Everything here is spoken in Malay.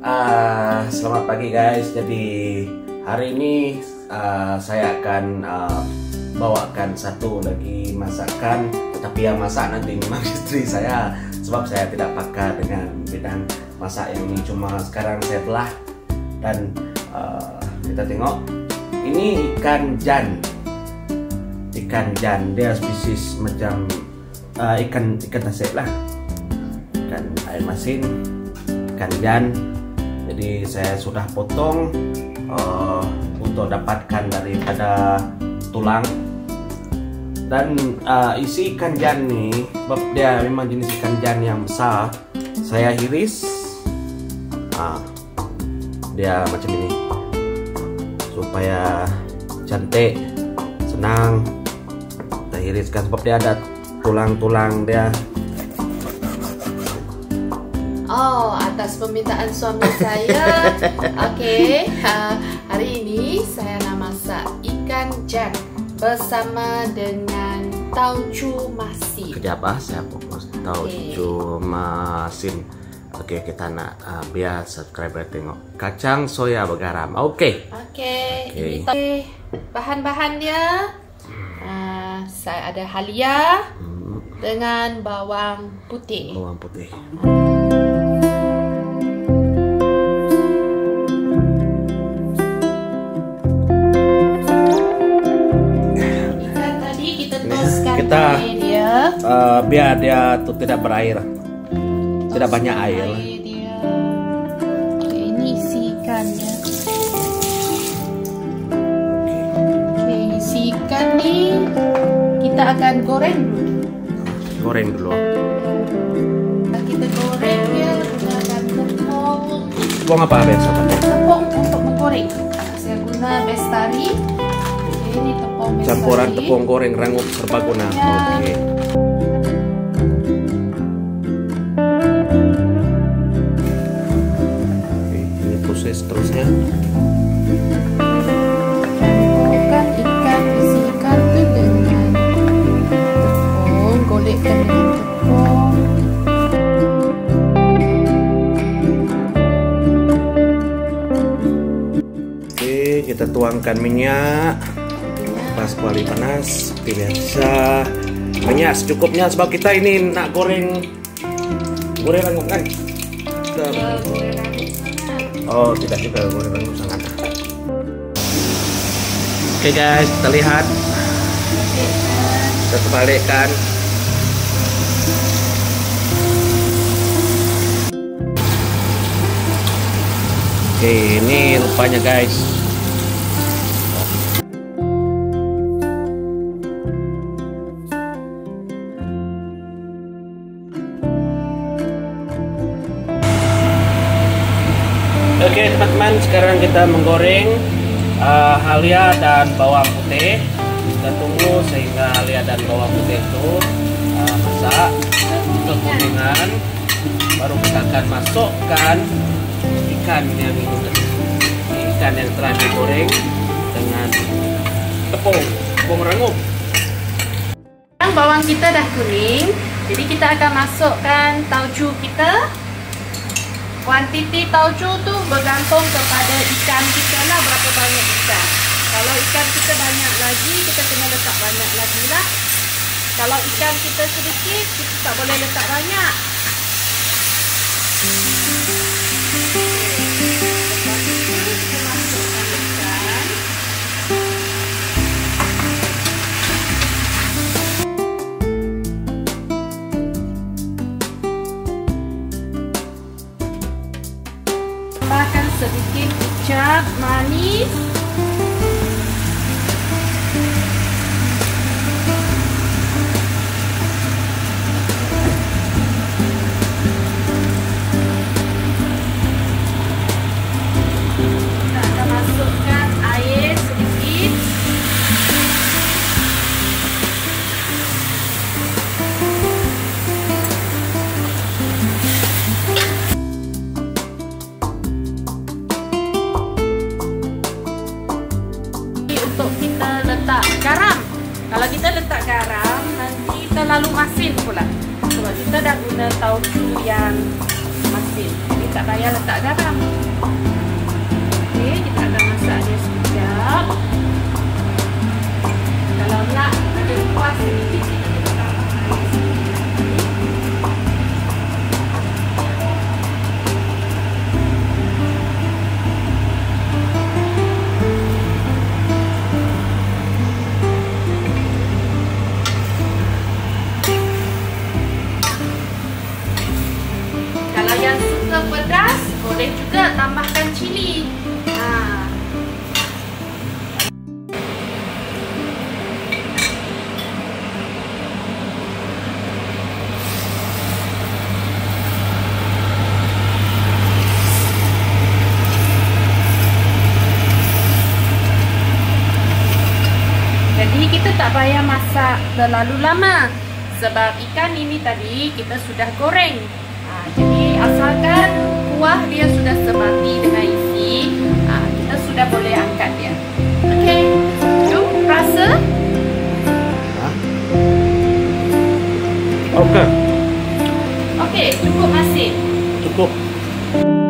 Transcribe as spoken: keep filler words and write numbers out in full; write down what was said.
Uh, selamat pagi guys. Jadi hari ini uh, saya akan uh, bawakan satu lagi masakan. Tetapi yang masak nanti memang istri saya, sebab saya tidak pakar dengan bidang masak yang ini. Cuma sekarang saya telah dan uh, kita tengok. Ini ikan jan. Ikan jan, dia spesies macam uh, ikan ikan tasik lah. Ikan air masin, ikan jan. Jadi saya sudah potong uh, untuk dapatkan daripada tulang. Dan uh, isi ikan jan ni, sebab dia memang jenis ikan jan yang besar, saya iris. uh, Dia macam ini supaya cantik, senang. Kita iriskan sebab dia ada tulang-tulang dia. Oh, atas permintaan suami saya. Okey, ha, hari ini saya nak masak ikan jan bersama dengan tauco masin. Kejap ah, saya fokus tauco masin. Okey, kita nak uh, biar subscriber tengok. Kacang soya bergaram. Okey. Okey. Okay. Ini bahan-bahan dia. Uh, saya ada halia hmm. dengan bawang putih. Bawang putih. Kita uh, biar dia tuh tidak berair, tidak banyak air. air dia. Okay, ini isi ikannya. Okay, isi ikan ni kita akan goreng dulu. Goreng dulu. Kita goreng dia gunakan tepung. Tepung apa biasa? Tepung untuk menggoreng. Saya guna bestari. Ini tepung bestari. Campuran tepung goreng rangup serbaguna. Ya. Oke. Oke, ini proses terusnya. Campurkan ikan, isi ikan tu dengan tepung, golekkan dengan tepung. Oke, kita tuangkan minyak. Pas kuali panas, seperti biasa. Minyak secukupnya sebab kita ini nak goreng goreng rangup kan? Kita... Oh, tidak juga goreng rangup sangat. Oke guys, kita lihat. Kita kebalikkan. Oke, ini rupanya guys. Oke teman-teman, sekarang kita menggoreng uh, halia dan bawang putih. Kita tunggu sehingga halia dan bawang putih itu uh, masak untuk kuningan. Baru kita akan masukkan ikan yang itu, ikan yang telah digoreng dengan tepung, tepung rangup. Bawang kita dah kuning, jadi kita akan masukkan tauco kita. Kuantiti tauco tu bergantung kepada ikan kita lah, berapa banyak ikan. Kalau ikan kita banyak lagi, kita kena letak banyak lagi lah. Kalau ikan kita sedikit, kita tak boleh letak banyak. Lepas itu kita masukkan ikan. Tambahkan sedikit kecap manis. Kita akan masukkan air sedikit. Untuk kita letak garam. Kalau kita letak garam, nanti terlalu masin pula. Sebab kita dah guna tauco yang masin, jadi tak payah letak garam. boleh juga tambahkan cili. Nah. Jadi kita tak payah masak terlalu lama sebab ikan ini tadi kita sudah goreng. Ha, jadi asalkan kuah dia sudah sebati dengan isi, ha, kita sudah boleh angkat dia. Okey, jom rasa. Okey. Okey, cukup masin. Cukup.